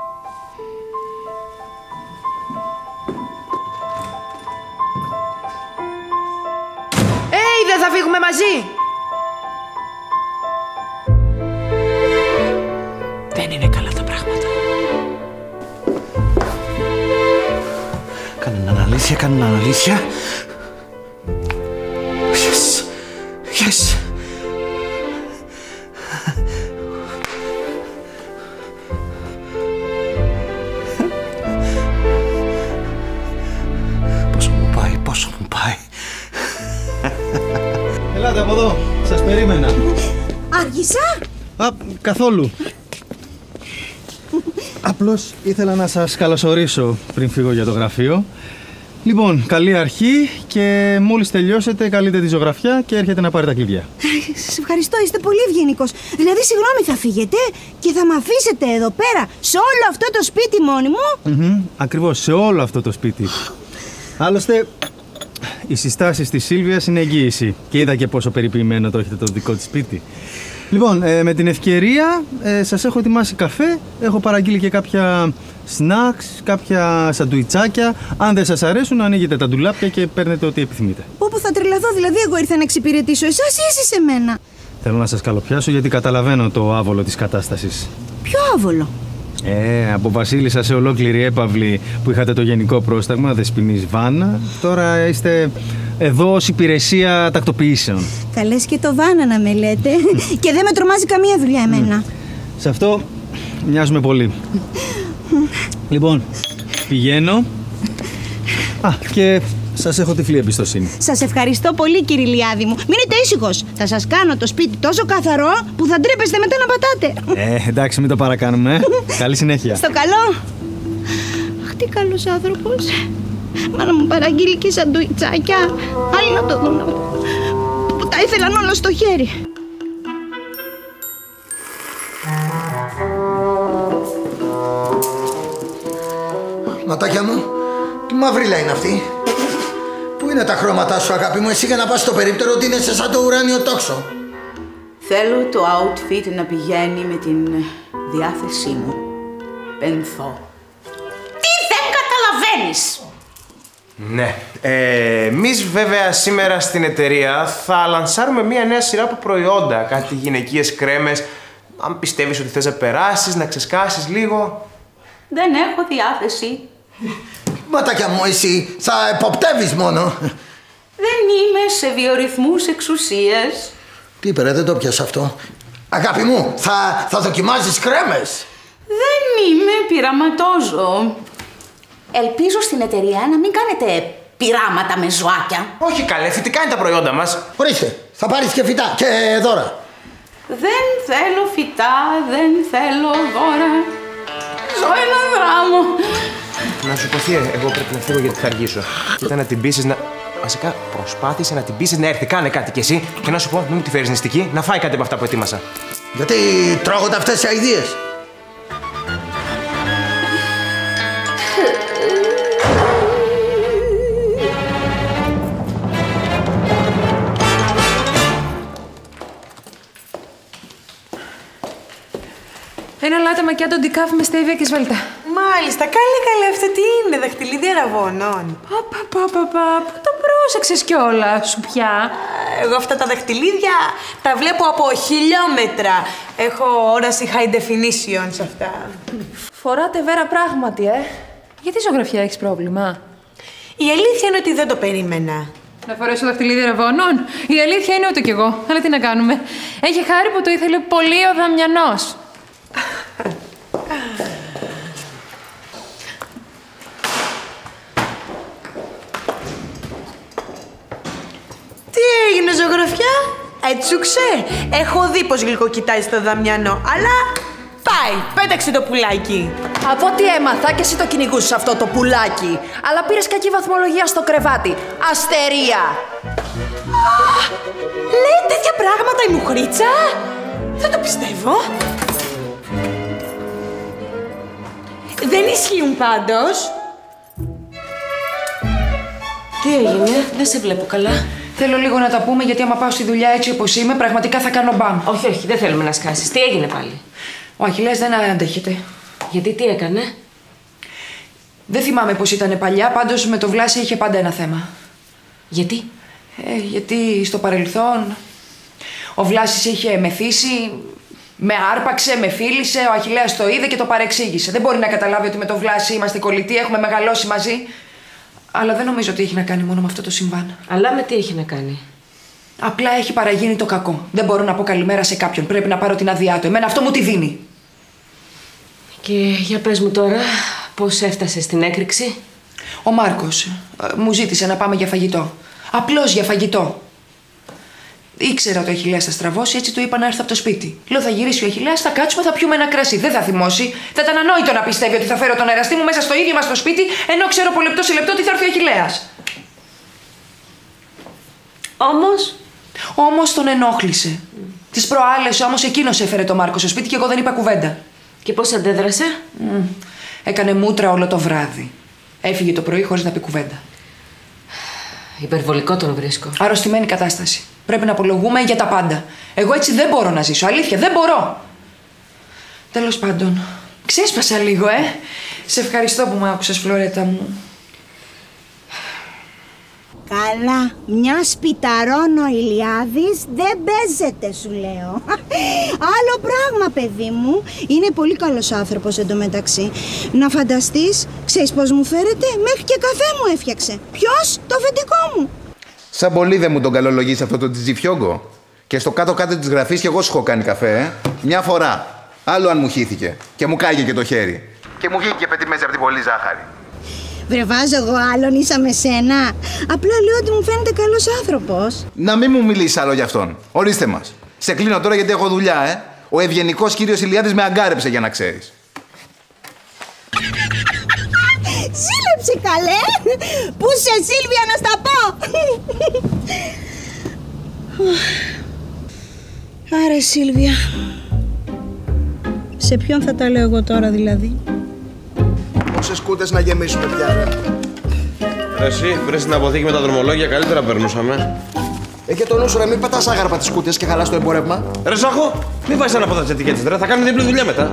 Δεν θα φύγουμε μαζί! Δεν είναι καλά τα πράγματα. Κάνε αλήθεια. Yes. Yes. Πόσο μου πάει. Ελάτε από εδώ, σας περίμενα. Άργησα? Καθόλου. Απλώς ήθελα να σας καλωσορίσω πριν φύγω για το γραφείο. Λοιπόν, καλή αρχή και μόλις τελειώσετε καλείτε τη ζωγραφιά και έρχεται να πάρει τα κλειδιά. Σας ευχαριστώ, είστε πολύ ευγενικός. Δηλαδή, συγγνώμη, θα φύγετε και θα με αφήσετε εδώ πέρα, σε όλο αυτό το σπίτι μόνη μου? Ακριβώς, σε όλο αυτό το σπίτι. Άλλωστε, οι συστάσεις της Σίλβιας είναι εγγύηση. Και είδα και πόσο περιποιημένο το έχετε το δικό της σπίτι. Λοιπόν, με την ευκαιρία σας έχω ετοιμάσει καφέ, έχω παραγγείλει και κάποια σνακς, κάποια σαντουιτσάκια. Αν δεν σας αρέσουν, ανοίγετε τα ντουλάπια και παίρνετε ό,τι επιθυμείτε. Όπου θα τρελαθώ, δηλαδή εγώ ήρθα να εξυπηρετήσω εσάς ή εσείς εμένα? Θέλω να σας καλοπιάσω γιατί καταλαβαίνω το άβολο της κατάστασης. Ποιο άβολο? Από βασίλισσα σε ολόκληρη έπαυλη που είχατε το γενικό πρόσταγμα, Δεσποινής Βάνα, τώρα είστε εδώ ως υπηρεσία τακτοποιήσεων. Καλές και το Βάνα να με λέτε. Και δεν με τρομάζει καμία δουλειά εμένα. Σε αυτό μοιάζουμε πολύ. Λοιπόν, πηγαίνω. Και σας έχω τυφλή εμπιστοσύνη. Σας ευχαριστώ πολύ, κύριε Λιάδη μου. Μείνετε ήσυχος. Θα σας κάνω το σπίτι τόσο καθαρό που θα ντρέπεστε μετά να πατάτε. Εντάξει, μην το παρακάνουμε. Καλή συνέχεια. Στο καλό. Αχ, τι καλός άνθρωπος. Μα να μου παραγγείλει και σαντουιτσάκια. Άλλοι να το δουν. Που τα ήθελαν όλα στο χέρι. Ματάκια μου, τι μαυρίλα είναι αυτή? Πού είναι τα χρώματά σου, αγάπη μου, εσύ για να πας στο περίπτερο ότι είναι σαν το ουράνιο τόξο? Θέλω το outfit να πηγαίνει με την διάθεσή μου. Πενθώ. Τι δεν καταλαβαίνεις? Ναι. Εμείς βέβαια σήμερα στην εταιρεία θα λανσάρουμε μια νέα σειρά από προϊόντα. Κάτι γυναικείες κρέμες. Αν πιστεύεις ότι θες να περάσεις, να ξεσκάσεις λίγο. Δεν έχω διάθεση. Ματάκια μου, εσύ θα εποπτεύεις μόνο. Δεν είμαι σε βιορυθμούς εξουσίας. Τι είπε ρε, δεν το πιάσα αυτό. Αγάπη μου, θα δοκιμάζεις κρέμες? Δεν είμαι, πειραματόζω. Ελπίζω στην εταιρεία να μην κάνετε πειράματα με ζωάκια. Όχι καλέ, φυτικά είναι τα προϊόντα μας. Ορίστε, θα πάρεις και φυτά και δώρα. Δεν θέλω φυτά, δεν θέλω δώρα. Ζω ένα δράμο. Να σου πω, εγώ πρέπει να φύγω γιατί θα αργήσω. Κοίτα να την πείσεις να... Βασικά, προσπάθησε να την πείσεις να έρθει. Κάνε κάτι κι εσύ. Και να σου πω, μην μου τη φέρεις νηστική, να φάει κάτι από αυτά που ετοίμασα. Γιατί τρώγονται αυτές οι αηδίες? Ένα λάτε μακιάτο ντικάφ με στέβια και σβέλτα. Μάλιστα, καλή αυτό τι είναι, δαχτυλίδι αραβώνων. Παπα, πού το πρόσεξες κιόλα, σου πια. Εγώ αυτά τα δαχτυλίδια τα βλέπω από χιλιόμετρα. Έχω όραση high definition σε αυτά. Φοράτε βέρα πράγματι, Γιατί ζωγραφιά έχεις πρόβλημα? Η αλήθεια είναι ότι δεν το περίμενα. Να φορέσω δαχτυλίδι αραβώνων? Η αλήθεια είναι ούτε κι εγώ. Αλλά τι να κάνουμε. Έχει χάρη που το ήθελε πολύ ο Δαμιανός. Τι έγινε, ζωγραφιά? Έτσουξε. Έχω δει πως γλυκοκοιτάζει το Δαμιανό, αλλά πάει, πέταξε το πουλάκι. Από ό,τι έμαθα και εσύ το κυνηγούσες αυτό το πουλάκι. Αλλά πήρες κακή βαθμολογία στο κρεβάτι. Αστερία. Λέει τέτοια πράγματα η μουχρίτσα. Δεν το πιστεύω. Δεν ισχύουν πάντως. Τι έγινε, δεν σε βλέπω καλά. Θέλω λίγο να τα πούμε, γιατί άμα πάω στη δουλειά έτσι όπως είμαι, πραγματικά θα κάνω μπαμ. Όχι, δεν θέλουμε να σκάσεις. Τι έγινε πάλι? Ο Αχιλλέας δεν αντέχεται. Γιατί, τι έκανε? Δεν θυμάμαι πώς ήταν παλιά, πάντως με το Βλάση είχε πάντα ένα θέμα. Γιατί? Γιατί στο παρελθόν ο Βλάσης είχε μεθύσει, με άρπαξε, με φίλησε, ο Αχιλλέας το είδε και το παρεξήγησε. Δεν μπορεί να καταλάβει ότι με το Βλάση είμαστε κολλητοί, έχουμε μεγαλώσει μαζί. Αλλά δεν νομίζω ότι έχει να κάνει μόνο με αυτό το συμβάν. Αλλά με τι έχει να κάνει? Απλά έχει παραγίνει το κακό. Δεν μπορώ να πω καλημέρα σε κάποιον. Πρέπει να πάρω την άδειά του. Εμένα αυτό μου τη δίνει. Και για πες μου τώρα, πώς έφτασε στην έκρηξη? Ο Μάρκος μου ζήτησε να πάμε για φαγητό. Απλώς για φαγητό. Ήξερα ότι ο Αχιλλέας θα στραβώσει, έτσι του είπα να έρθει από το σπίτι. Λέω θα γυρίσει ο Αχιλλέας, θα κάτσουμε, θα πιούμε ένα κρασί. Δεν θα θυμώσει. Θα ήταν ανόητο να πιστεύει ότι θα φέρω τον εραστή μου μέσα στο ίδιο μας το σπίτι, ενώ ξέρω από λεπτό σε λεπτό ότι θα έρθει ο Αχιλλέας. Όμως τον ενόχλησε. Τις προάλλες όμως εκείνος έφερε τον Μάρκο στο σπίτι και εγώ δεν είπα κουβέντα. Και πώς αντέδρασε? Έκανε μούτρα όλο το βράδυ. Έφυγε το πρωί χωρίς να πει κουβέντα. Υπερβολικό τον βρίσκω. Αρρωστημένη κατάσταση. Πρέπει να απολογούμε για τα πάντα. Εγώ έτσι δεν μπορώ να ζήσω. Αλήθεια, δεν μπορώ. Τέλος πάντων, ξέσπασα λίγο, Σε ευχαριστώ που με άκουσες, Φλωρέτα μου. Καλά, μια σπιταρών ο Ηλιάδης δεν παίζεται, σου λέω. Άλλο πράγμα, παιδί μου. Είναι πολύ καλός άνθρωπος εντωμεταξύ. Να φανταστείς, ξέρεις πως μου φέρετε, μέχρι και καφέ μου έφτιαξε. Ποιος? Το αφεντικό μου. Σαν πολύ δεν μου τον καλολογείς αυτό το τζιτζιφιόγκο. Και στο κάτω-κάτω της γραφής κι εγώ σου έχω κάνει καφέ, Μια φορά. Άλλο αν μου χύθηκε. Και μου κάγε και το χέρι. Και μου βγήκε πετυμέζι από την πολύ ζάχαρη. Βρεβάζω εγώ άλλον ίσα με σένα. Απλά λέω ότι μου φαίνεται καλός άνθρωπος. Να μην μου μιλήσεις άλλο για αυτόν. Ορίστε μας. Σε κλείνω τώρα γιατί έχω δουλειά, Ο ευγενικός κύριος Ηλιάδης με αγκάρεψε για να ξέρεις. Ζήλεψε καλέ. Πού σε Σίλβια να στα πω. Άρε Σίλβια. Σε ποιον θα τα λέω εγώ τώρα δηλαδή? Πόσες κούτες να γεμίσουμε πια, ρε. Εσύ, βρες την αποθήκη με τα δρομολόγια, καλύτερα περνούσαμε. Και το νου σου, ρε, μην πετάς άγαρπα τις κούτες και χαλάς το εμπόρευμα. Ρε Ζάχο, μην βάζεις ανάποδα τις ετικέτες, ρε, θα κάνουν διπλή δουλειά μετά.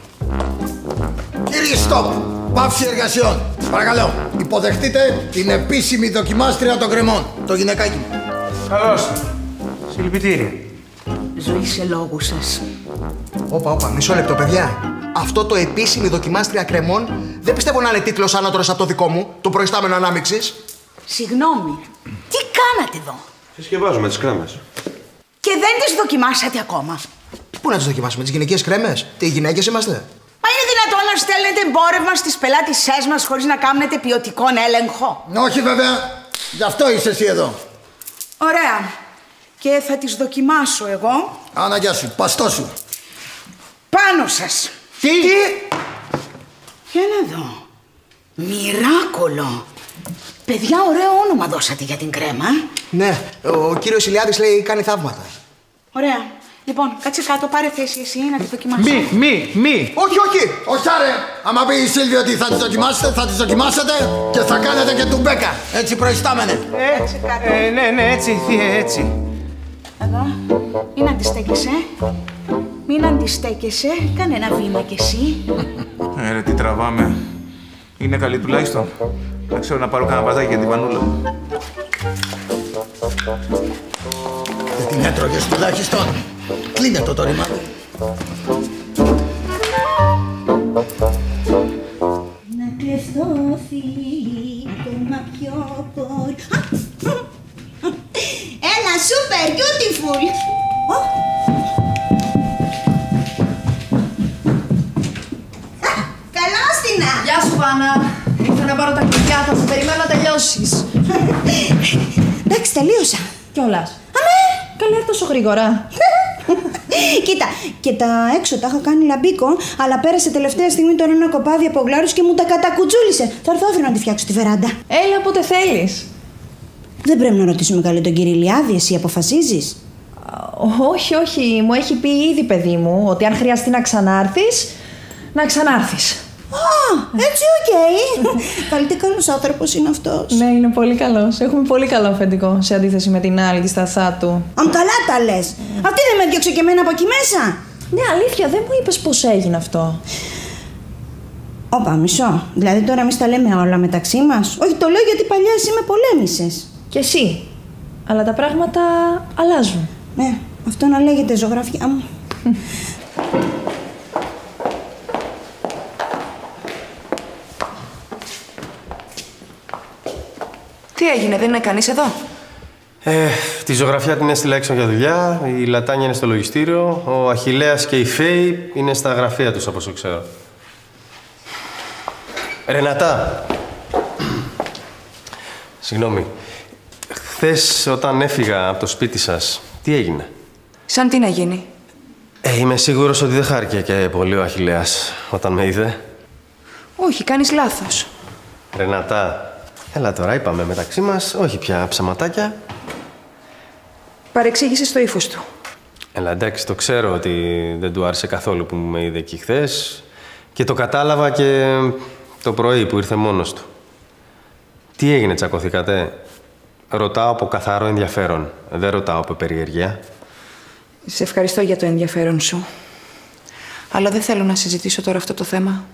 Κύριε Στόπ, πάυση εργασιών. Παρακαλώ, υποδεχτείτε την επίσημη δοκιμάστρια των κρεμών, το γυναικάκι μου. Καλώς. Συλληπιτήρια. Ζωή σε λόγους σας. Όπα, μισό λεπτό, παιδιά. Αυτό το επίσημη δοκιμάστρια κρεμών δεν πιστεύω να είναι τίτλος ανώτερος από το δικό μου, το προϊστάμενο ανάμειξης. Συγγνώμη, τι κάνατε εδώ? Συσκευάζουμε τις κρέμες. Και δεν τις δοκιμάσατε ακόμα? Πού να τις δοκιμάσουμε, τις γυναικείες κρέμες? Τι γυναίκες είμαστε? Μα είναι δυνατόν να στέλνετε εμπόρευμα στις πελάτησές μας χωρίς να κάνετε ποιοτικόν έλεγχο? Όχι βέβαια, γι' αυτό είσαι εσύ εδώ. Ωραία. Και θα τις δοκιμάσω εγώ. Αναγκιά σου, παστό σου. Πάνω σας. Τι? Για να δω. Μοιράκολο. Παιδιά, ωραίο όνομα δώσατε για την κρέμα. Ναι, ο κύριος Ηλιάδης λέει κάνει θαύματα. Ωραία. Λοιπόν, κάτσε κάτω, πάρε θέση εσύ να τη δοκιμάσω. Μη. Όχι. Όχι, άρε. Άμα πει η Σίλβια ότι θα τις δοκιμάσετε, θα τις δοκιμάσετε και θα κάνετε και τουμπέκα. Έτσι προϊστάμενε. Κάτσε κάτω. Ναι, έτσι. Εδώ. Μην αντιστέκεσαι. Μην αντιστέκεσαι. Κάνε ένα βήμα κι εσύ. Ρε, τι τραβάμε. Είναι καλή τουλάχιστον. Δεν ξέρω να πάρω κανένα μπαζάκι για την Βανούλα. Και την έτρωγες τουλάχιστον. Κλείνε το ρημάδι. Να κλεφτώ φίλοι, ακόμα πιο πολύ. Έλα, super beautiful. Καλώς την. Γεια σου, Βάνα. Ήρθα να πάρω τα κλειδιά, θα σε περιμένω να τελειώσεις. Εντάξει, τελείωσα. Κιόλας. Αμέ, καλά, τόσο γρήγορα. Κοίτα, και τα έξω τα είχα κάνει λαμπίκο, αλλά πέρασε τελευταία στιγμή τώρα ένα κοπάδι από γλάρους και μου τα κατακουτσούλησε. Θα έρθω αύριο να τη φτιάξω τη βεράντα. Έλα, όποτε θέλεις. Δεν πρέπει να ρωτήσουμε καλή τον κύριο Ηλιάδη, εσύ αποφασίζεις? Όχι, μου έχει πει ήδη, παιδί μου, ότι αν χρειαστεί να ξανάρθεις, να ξανάρθεις. Έτσι, οκ. Πάλι τι καλός άνθρωπος είναι αυτός. Ναι, είναι πολύ καλός. Έχουμε πολύ καλό αφεντικό, σε αντίθεση με την άλλη, τη σταθά του. Καλά τα λες. Αυτή δεν με διώξε και εμένα από εκεί μέσα. Ναι, αλήθεια, δεν μου είπες πώς έγινε αυτό. Όπα, μισό. Δηλαδή τώρα εμείς τα λέμε όλα μεταξύ μας? Όχι, το λέω γιατί παλιά εσύ με πολέμησες. Και εσύ. Αλλά τα πράγματα αλλάζουν. Ναι, αυτό να λέγεται ζωγραφιά μου. Τι έγινε, δεν είναι κανείς εδώ? Τη ζωγραφιά την έστειλα έξω για δουλειά, η Λατάνια είναι στο λογιστήριο, ο Αχιλλέας και η Φέη είναι στα γραφεία τους, από όσο ξέρω. Ρενατά! Συγγνώμη. Χθες όταν έφυγα από το σπίτι σας, Τι έγινε? Σαν τι να γίνει? Είμαι σίγουρος ότι δεν χάρηκε και πολύ ο Αχιλλέας όταν με είδε. Όχι, κάνεις λάθος. Ρενάτα, έλα τώρα, είπαμε μεταξύ μας, όχι πια ψαματάκια. Παρεξήγησε το ύφος του. Έλα, εντάξει, το ξέρω ότι δεν του άρεσε καθόλου που με είδε εκεί χθες και το κατάλαβα και το πρωί που ήρθε μόνος του. Τι έγινε, τσακωθήκατε? Ρωτάω από καθαρό ενδιαφέρον, δεν ρωτάω από περιεργία. Σε ευχαριστώ για το ενδιαφέρον σου. Αλλά δεν θέλω να συζητήσω τώρα αυτό το θέμα.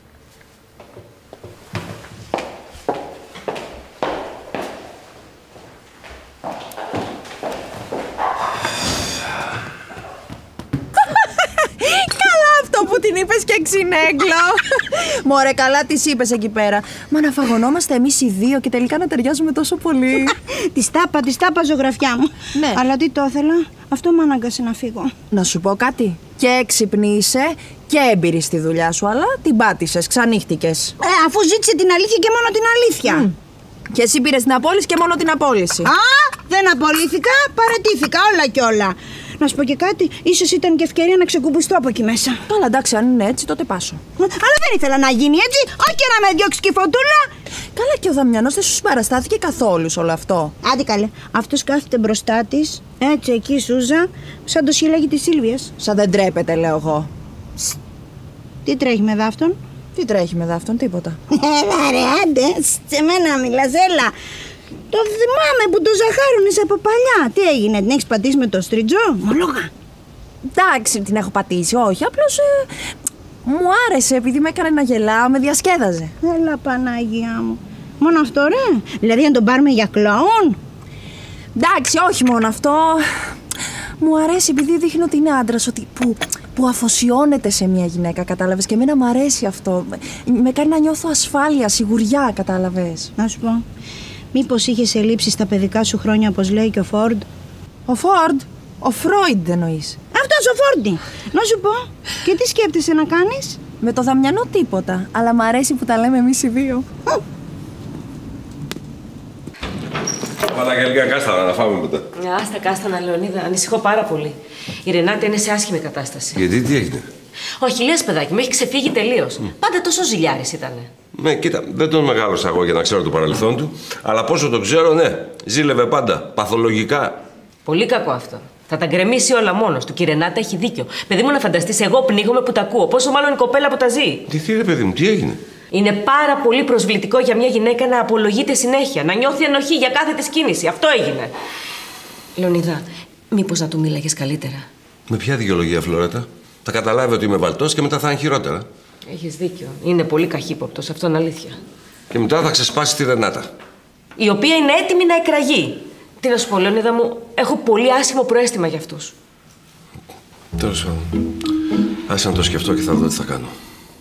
Που την είπες και ξυνέγκλο. Μωρέ, καλά τις είπες εκεί πέρα. Μα να φαγωνόμαστε εμείς οι δύο και τελικά να ταιριάζουμε τόσο πολύ. Τη τάπα, ζωγραφιά μου. Ναι. Αλλά τι το ήθελα, αυτό με ανάγκασε να φύγω. Να σου πω κάτι. Και έξυπνη είσαι και έμπειρη στη δουλειά σου, αλλά την πάτησες, ξανύχτηκες. Αφού ζήτησε την αλήθεια και μόνο την αλήθεια. Και εσύ πήρες την απόλυση και μόνο την απόλυση. Α, δεν απολύθηκα, παρατήθηκα όλα κι όλα. Να σου πω και κάτι, ίσως ήταν και ευκαιρία να ξεκουμπουστώ από εκεί μέσα. Καλά, εντάξει, αν είναι έτσι, τότε πάσω. Αλλά δεν ήθελα να γίνει έτσι, όχι και να με διώξει και η φωτούλα. Καλά, και ο Δαμιανός δεν σου παραστάθηκε καθόλου σε όλο αυτό. Άντε καλέ, αυτός κάθεται μπροστά της, έτσι εκεί Σούζα, σαν το σκυλάκι της Σίλβιας. Σαν δεν τρέπεται, λέω εγώ. Τι τρέχει με δάφτον? Τι τρέχει με δάφτον, τίποτα. Έλα ρε, άντε, σε μένα μιλάς, έλα. Το θυμάμαι που το ζαχάρουνες από παλιά. Τι έγινε, την έχεις πατήσει με το στριτζό? Μολόγα. Εντάξει, την έχω πατήσει, όχι, απλώς μου άρεσε επειδή με έκανε να γελάω, με διασκέδαζε. Έλα Παναγία μου. Μόνο αυτό ρε, δηλαδή να τον πάρουμε για κλόουν? Εντάξει, όχι μόνο αυτό. Μου αρέσει επειδή δείχνει ότι είναι άντρας, ότι που αφοσιώνεται σε μια γυναίκα, κατάλαβες, και εμένα μου αρέσει αυτό. Με κάνει να νιώθω ασφάλεια, σιγουριά, κατάλαβες. Να σου πω, μήπως είχες ελλείψει στα παιδικά σου χρόνια, όπως λέει και ο Φόρντ? Ο Φόρντ? Ο Φρόιντ εννοείς? Αυτός ο Φόρντι. Να σου πω, και τι σκέφτεσαι να κάνεις? Με το Δαμιανό τίποτα, αλλά μ' αρέσει που τα λέμε εμείς οι δύο. Παναγγελικά κάστανα να φάμε μετά. Άστα κάστανα, Λεωνίδα, ανησυχώ πάρα πολύ. Η Ρενάτα είναι σε άσχημη κατάσταση. Γιατί, τι έγινε? Ο Αχιλλέας, παιδάκι μου, έχει ξεφύγει τελείως. Πάντα τόσο ζηλιάρης ήτανε. Ναι, κοίτα, δεν τον μεγάλωσα εγώ για να ξέρω το παρελθόν του, αλλά πόσο το ξέρω, ναι, ζήλευε πάντα, παθολογικά. Πολύ κακό αυτό. Θα τα γκρεμίσει όλα μόνος του. Και η Ρενάτα έχει δίκιο. Παιδί μου, να φανταστείς, εγώ πνίγομαι που τα ακούω. Πόσο μάλλον η κοπέλα που τα ζει. Τι ρε παιδί μου, τι έγινε? Είναι πάρα πολύ προσβλητικό για μια γυναίκα να απολογείται συνέχεια, να νιώθει ενοχή για κάθε της κίνηση. Αυτό έγινε. Λεωνίδα, μήπως να του μίλαγες καλύτερα? Με ποια δικαιολογία, Φλωρέτα? Θα καταλάβει ότι είμαι βαλτός και μετά θα είναι χειρότερα. Έχεις δίκιο. Είναι πολύ καχύποπτος, αυτό είναι αλήθεια. Και μετά θα ξεσπάσει τη Ρενάτα. Η οποία είναι έτοιμη να εκραγεί. Τι να σου πω, Λεωνίδα μου, έχω πολύ άσχημο προαίσθημα για αυτούς. Τέλος πάντων. Άσε να το σκεφτώ και θα δω τι θα κάνω.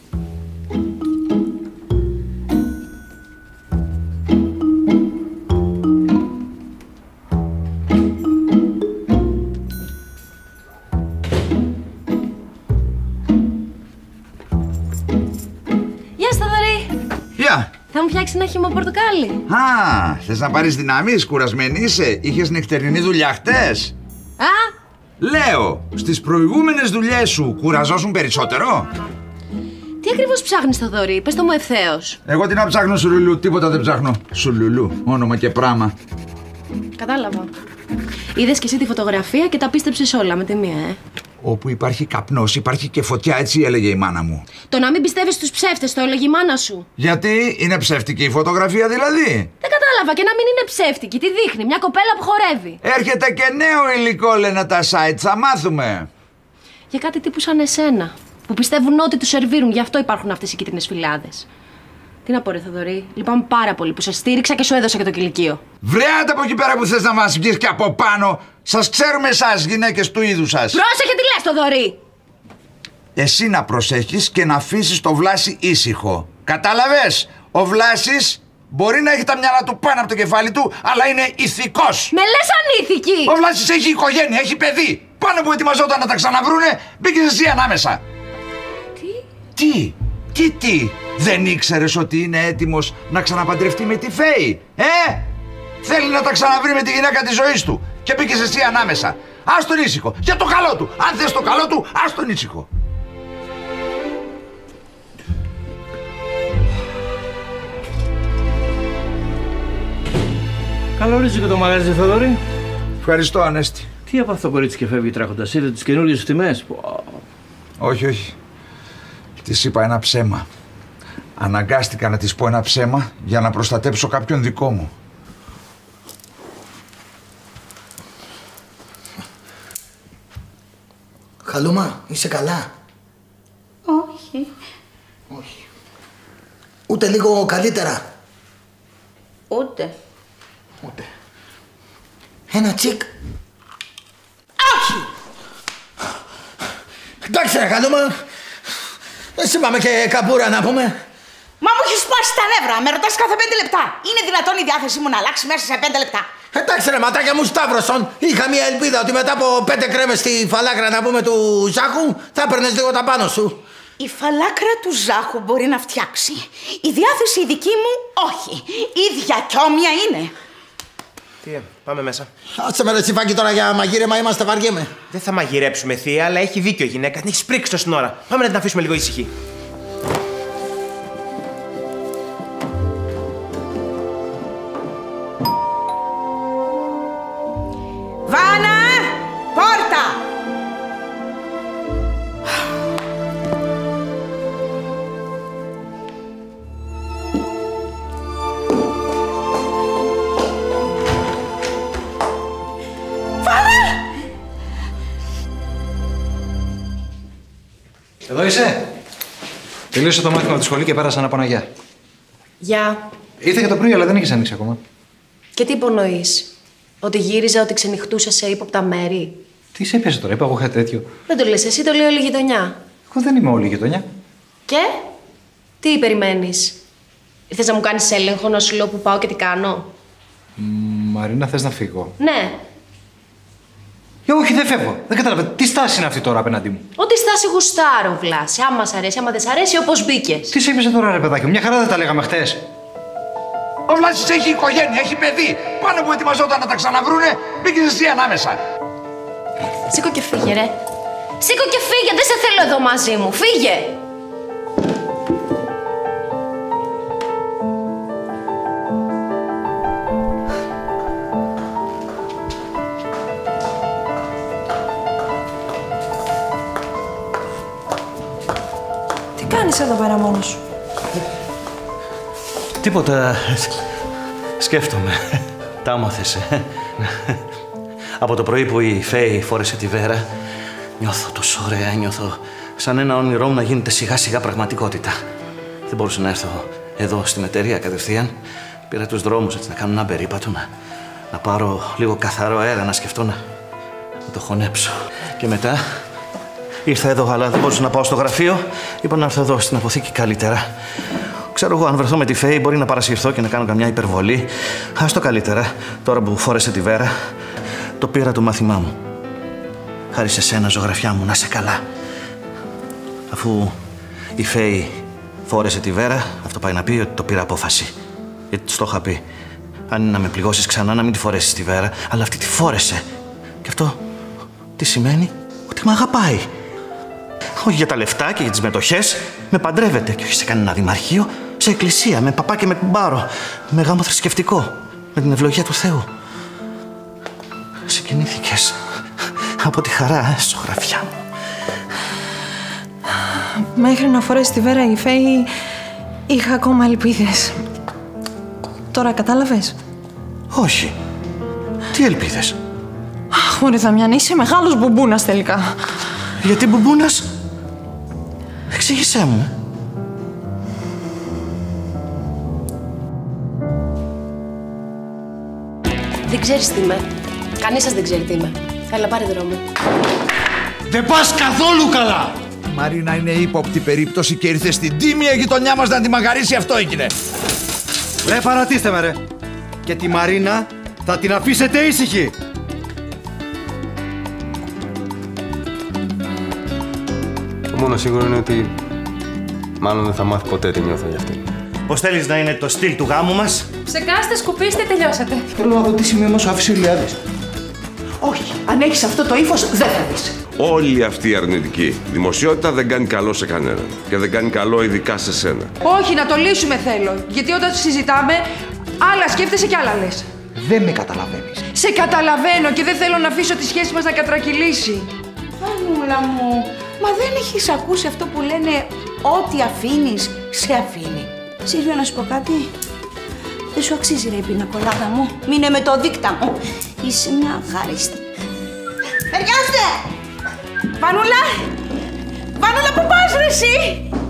Θα μου φτιάξει ένα χυμό πορτοκάλι. Α, θες να πάρεις δυνάμεις, κουρασμένη είσαι? Είχες νυχτερινή δουλειά χτες? Α! Λέω, στις προηγούμενες δουλειές σου κουραζόσουν περισσότερο? Τι ακριβώς ψάχνεις, Θοδωρή? Πες το μου ευθέως. Εγώ τι να ψάχνω, Σουλουλού, τίποτα δεν ψάχνω. Σουλουλού, όνομα και πράμα. Κατάλαβα. Είδες και εσύ τη φωτογραφία και τα πίστεψες όλα με τη μία, Όπου υπάρχει καπνός, υπάρχει και φωτιά, έτσι έλεγε η μάνα μου. Το να μην πιστεύεις στους ψεύτες, το έλεγε η μάνα σου. Γιατί είναι ψεύτικη η φωτογραφία δηλαδή? Δεν κατάλαβα, και να μην είναι ψεύτικη. Τι δείχνει, μια κοπέλα που χορεύει. Έρχεται και νέο υλικό, λένε τα site, θα μάθουμε. Για κάτι τύπου σαν εσένα, που πιστεύουν ότι τους σερβίρουν, γι' αυτό υπάρχουν αυτές οι κίτρινες φυλάδες. Τι να πω, ρε Θοδωρή, λυπάμαι πάρα πολύ που σε στήριξα και σου έδωσα και το κηλικείο. Βρέατε από εκεί πέρα που θες να μας βγεις και από πάνω. Σας ξέρουμε εσάς, γυναίκες του είδους σας. Πρόσεχε τι λες, Θοδωρή! Εσύ να προσέχεις και να αφήσεις το Βλάση ήσυχο. Κατάλαβες? Ο Βλάσης μπορεί να έχει τα μυαλά του πάνω από το κεφάλι του, αλλά είναι ηθικός. Με λες ανήθικη! Ο Βλάσης έχει οικογένεια, έχει παιδί. Πάνω που ετοιμαζόταν να τα ξαναβρούνε, μπήκες εσύ ανάμεσα. Τι? Δεν ήξερες ότι είναι έτοιμος να ξαναπαντρευτεί με τη Φέη? Θέλει να τα ξαναβρει με τη γυναίκα της ζωής του και μπήκες εσύ ανάμεσα. Ας τον ήσυχο. Για το καλό του. Αν θες το καλό του, ας τον ήσυχο. Καλό ορίζει και το μαγαζί, Θοδωρή. Ευχαριστώ, Ανέστη. Τι από αυτό κορίτσι και φεύγει τρέχοντας, είδε τις καινούργιες τιμές. Όχι, όχι. Της είπα ένα ψέμα. Αναγκάστηκα να της πω ένα ψέμα για να προστατέψω κάποιον δικό μου. Χαλούμα, είσαι καλά? Όχι. Όχι. Ούτε λίγο καλύτερα? Ούτε. Ούτε. Ένα τσικ. Όχι! Εντάξει ρε Χαλούμα. Εσύ πάμε και καμπούρα να πούμε. Μα μου έχει σπάσει τα νεύρα. Με ρωτάς κάθε 5 λεπτά. Είναι δυνατόν η διάθεσή μου να αλλάξει μέσα σε 5 λεπτά? Εντάξει ρε ματάκια μου Σταύρωσον. Είχα μια ελπίδα ότι μετά από 5 κρέμες στη φαλάκρα να πούμε του Ζάχου θα έπαιρνες λίγο τα πάνω σου. Η φαλάκρα του Ζάχου μπορεί να φτιάξει. Η διάθεση η δική μου όχι. Ίδια κι όμοια είναι. Τι, πάμε μέσα. Άσε με ρε Τσιφάκη τώρα για μαγείρεμα, είμαστε βαριέμαι. Δεν θα μαγειρέψουμε, θεία, αλλά έχει δίκιο η γυναίκα. Την έχει πρίξει τόση ώρα. Πάμε να την αφήσουμε λίγο ήσυχη. Βάνα! Πόρτα! Εδώ είσαι. Τελείωσε το μάθημα από τη σχολή και πέρασα να πω ένα γεια. Γεια. Ήρθε και το πρωί, αλλά δεν έχεις ανοίξει ακόμα. Και τι υπονοείς? Ότι γύριζα, ότι ξενυχτούσα σε ύποπτα μέρη? Τι σε έπιασε τώρα, είπα εγώ κάτι τέτοιο. Δεν το λες εσύ, το λέει όλη η γειτονιά. Εγώ δεν είμαι όλη η γειτονιά. Και? Τι περιμένεις? Ήρθες να μου κάνεις έλεγχο, να σου λέω που πάω και τι κάνω? Μαρίνα, θες να φύγω? Ναι. Όχι, δεν φεύγω. Δεν κατάλαβα. Τι στάση είναι αυτή τώρα απέναντί μου? Ό,τι στάση γουστάρω, Βλάση. Άμα σ' αρέσει, άμα δεν σ' αρέσει, όπως μπήκες. Τι σε έπιασε τώρα, ρε παιδάκι μου, μια χαρά δεν τα λέγαμε χτες. Ο Βλάσης έχει οικογένεια, έχει παιδί. Πάνω που ετοιμαζόταν να τα ξαναβρούνε, μπήκες εσύ ανάμεσα. Σήκω και φύγε, ρε. Σήκω και φύγε, δεν σε θέλω εδώ μαζί μου. Φύγε! Τι κάνεις εδώ πέρα μόνος σου? Τίποτα. Σκέφτομαι. Τα άμαθες. Από το πρωί που η Φέη φόρεσε τη Βέρα, νιώθω τόσο ωραία, νιώθω σαν ένα όνειρό μου να γίνεται σιγά σιγά πραγματικότητα. Δεν μπορούσα να έρθω εδώ στην εταιρεία κατευθείαν. Πήρα τους δρόμους έτσι να κάνω ένα περίπατο, να πάρω λίγο καθαρό αέρα, να σκεφτώ να το χωνέψω. Και μετά ήρθα εδώ, αλλά δεν μπορούσα να πάω στο γραφείο. Είπα να έρθω εδώ στην αποθήκη καλύτερα. Ξέρω εγώ, αν βρεθώ με τη Φέη, μπορεί να παρασυρθώ και να κάνω καμιά υπερβολή. Άστο καλύτερα, τώρα που φόρεσε τη Βέρα, το πήρα το μάθημά μου. Χάρη σε σένα, ζωγραφιά μου, να είσαι καλά. Αφού η Φέη φόρεσε τη Βέρα, αυτό πάει να πει ότι το πήρα απόφαση. Γιατί της το είχα πει. Αν είναι να με πληγώσεις ξανά, να μην τη φορέσεις τη Βέρα, αλλά αυτή τη φόρεσε. Και αυτό τι σημαίνει? Ότι με αγαπάει. Όχι για τα λεφτά και για τις μετοχές. Με παντρεύεται και όχι σε κανένα δημαρχείο, σε εκκλησία, με παπά και με κουμπάρο. Με γάμο θρησκευτικό. Με την ευλογία του Θεού. Συγκινήθηκες από τη χαρά, ζωγραφιά μου. Μέχρι να φορέσει τη Βέρα η Φέη, είχα ακόμα ελπίδες. Τώρα κατάλαβες? Όχι. Τι ελπίδες? Αχ, μωρέ Δαμιάννη, είσαι μεγάλος μπουμπούνας τελικά. Γιατί μπουμπούνας? Εξήγησέ μου. Δεν ξέρεις τι είμαι. Κανείς σας δεν ξέρει τι είμαι. Έλα, πάρε δρόμο. Δεν πας καθόλου καλά! Η Μαρίνα είναι ύποπτη περίπτωση και ήρθε στην τίμια γειτονιά μας να τη μαγαρίσει, αυτό έγινε. Ρε, παρατήστε με, ρε. Και τη Μαρίνα θα την αφήσετε ήσυχη. Το μόνο σίγουρο είναι ότι μάλλον δεν θα μάθει ποτέ τι νιώθω για αυτή. Πώς θέλεις να είναι το στυλ του γάμου μας? Ψεκάστε, σκουπίστε, τελειώσατε. Θέλω να δω τι σημείο μας άφησε ο Ηλιάδης. Όχι, αν έχεις αυτό το ύφος δεν θα δεις. Όλη αυτή η αρνητική δημοσιότητα δεν κάνει καλό σε κανέναν. Και δεν κάνει καλό ειδικά σε σένα. Όχι, να το λύσουμε θέλω. Γιατί όταν συζητάμε, άλλα σκέφτεσαι και άλλα λες. Δεν με καταλαβαίνεις. Σε καταλαβαίνω και δεν θέλω να αφήσω τη σχέση μας να κατρακυλήσει. Φανούλα μου, μα δεν έχεις ακούσει αυτό που λένε ό,τι αφήνεις, σε αφήνει. Σίλβια, να σου πω κάτι. Δεν σου αξίζει ρε η πινακολάδα μου. Μείνε με το δίκτα μου. Είσαι μια ευχάριστη. Περιάστε! Βανούλα! Βανούλα, πού πας ρε εσύ!